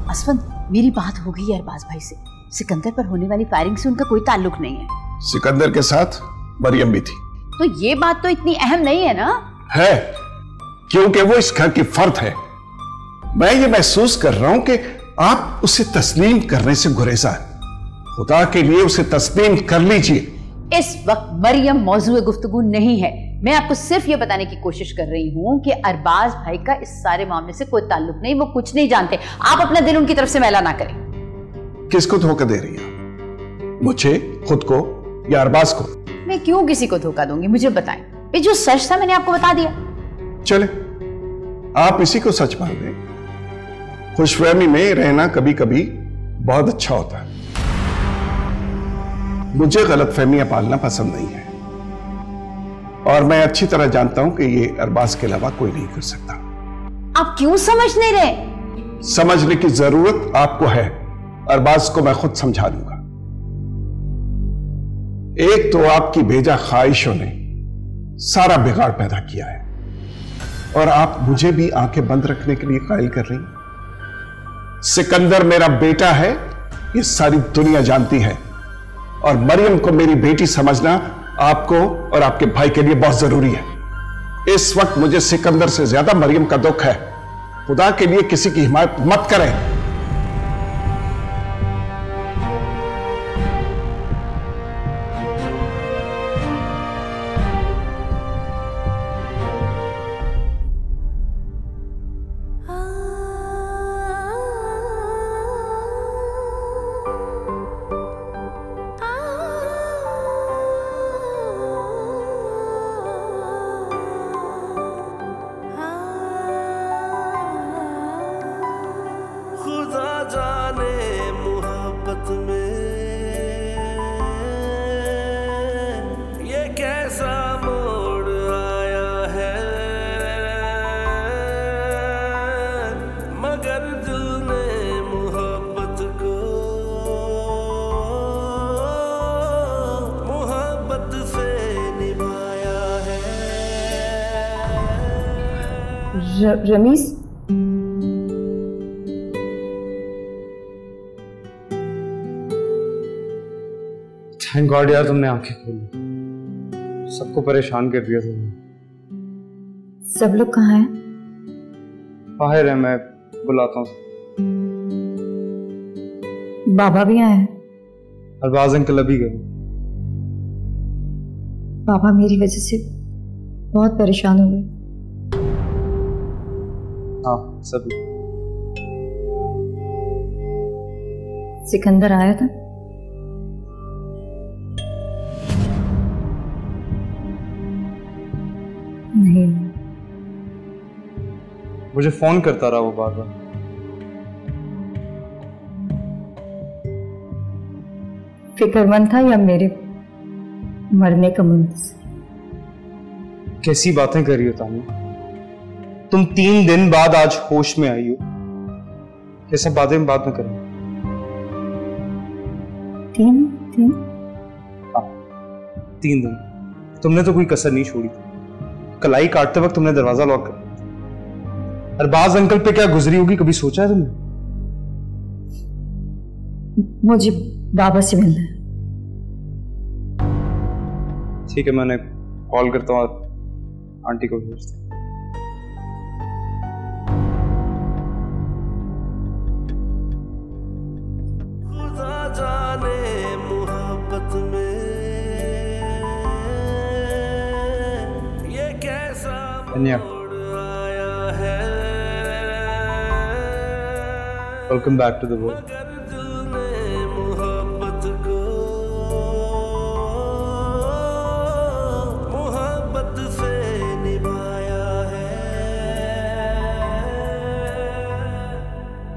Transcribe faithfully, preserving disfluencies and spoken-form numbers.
असफंद, मेरी बात हो गई अरबाज भाई से। सिकंदर पर होने वाली फायरिंग से उनका कोई ताल्लुक नहीं है। सिकंदर के साथ मरियम भी थी। तो ये बात तो इतनी अहम नहीं है ना? है, क्योंकि वो इस घर की फर्द है। मैं ये महसूस कर रहा हूं कि आप उसे तस्लीम करने से गुरेजा है। खुदा के लिए उसे तस्लीम कर लीजिए। इस वक्त मरियम मौजूए गुफ्तगू नहीं है। मैं आपको सिर्फ ये बताने की कोशिश कर रही हूँ कि अरबाज भाई का इस सारे मामले से कोई ताल्लुक नहीं, वो कुछ नहीं जानते। आप अपना दिल उनकी तरफ से मैला ना करें। किसको धोखा दे रही है? मुझे, खुद को या अरबाज को? मैं क्यों किसी को धोखा दूंगी, मुझे बताएं। ये जो सच था मैंने आपको बता दिया। चले, आप इसी को सच मान लें। खुशफहमी में रहना कभी कभी बहुत अच्छा होता है। मुझे गलतफहमियां पालना पसंद नहीं है और मैं अच्छी तरह जानता हूं कि ये अरबाज के अलावा कोई नहीं कर सकता। आप क्यों समझ नहीं रहे? समझने की जरूरत आपको है। अरबाज को मैं खुद समझा दूंगा। एक तो आपकी बेजा ख्वाहिशों ने सारा बिगाड़ पैदा किया है और आप मुझे भी आंखें बंद रखने के लिए कायल कर रही हैं। सिकंदर मेरा बेटा है, ये सारी दुनिया जानती है, और मरियम को मेरी बेटी समझना आपको और आपके भाई के लिए बहुत जरूरी है। इस वक्त मुझे सिकंदर से ज्यादा मरियम का दुख है। खुदा के लिए किसी की हिमायत मत करें। रमीज, थैंक गॉड यार तुमने आंखें खोली। सबको परेशान कर दिया तुमने। सब लोग कहाँ हैं? बाहर है, मैं बुलाता हूँ। बाबा भी आए हैं? अरबाज अंकल अभी गए। बाबा मेरी वजह से बहुत परेशान हो गए। हाँ, सभी। सिकंदर आया था? नहीं। मुझे फोन करता रहा वो बार बार। फिक्रमंद था या मेरे मरने का मुंतज़िर? कैसी बातें कर रही हो तानिया? तुम तीन दिन बाद आज होश में आई हो। ये सब बातें हम बाद में करेंगे। तीन दिन? हाँ, तीन दिन। तुमने तो कोई कसर नहीं छोड़ी। कलाई काटते वक्त तुमने दरवाजा लॉक कर दिया। अरबाज अंकल पे क्या गुजरी होगी, कभी सोचा है तुमने? मुझे बाबा से मिलना है। ठीक है, मैंने कॉल करता हूँ और आंटी को भेजता हूँ। Anya, welcome back to the world.